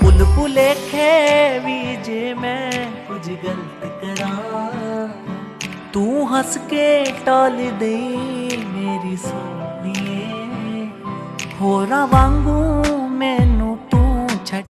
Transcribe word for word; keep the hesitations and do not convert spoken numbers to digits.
ਭੁੱਲ ਭੁਲੇਖੇ ਵੀ ਜੇ ਮੈਂ ਕੁਝ ਗਲਤ ਕਰਾਂ, ਤੂੰ ਹੱਸ ਕੇ ਟਾਲ ਦੇਈਂ ਮੇਰੀ ਸੋਹਣੀਏ। ਹੋਰਾਂ ਵਾਂਗੂ ਮੈਂ